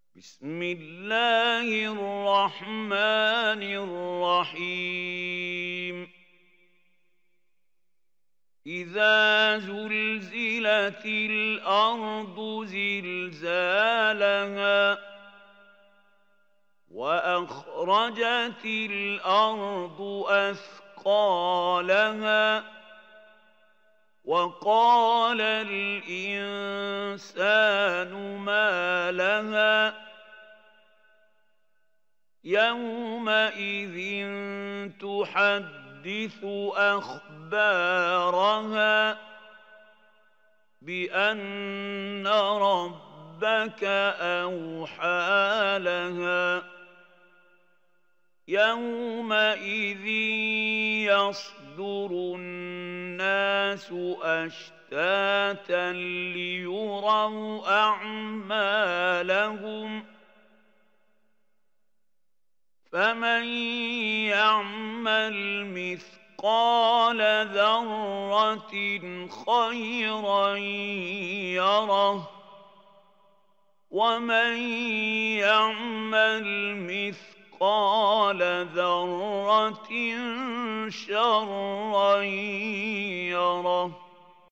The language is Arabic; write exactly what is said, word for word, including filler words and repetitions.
بسم الله الرحمن الرحيم إذا زلزلت الأرض زلزالها وأخرجت الأرض أثقالها وقال الإنسان ما لها يومئذ تحدث أخبارها بأن ربك أوحى لها يومئذ يصدر الناس أشتاتا ليروا أعمالهم فمن يعمل مثقال ذرة خيرا يره ومن يعمل مثقال ذرة شرا يره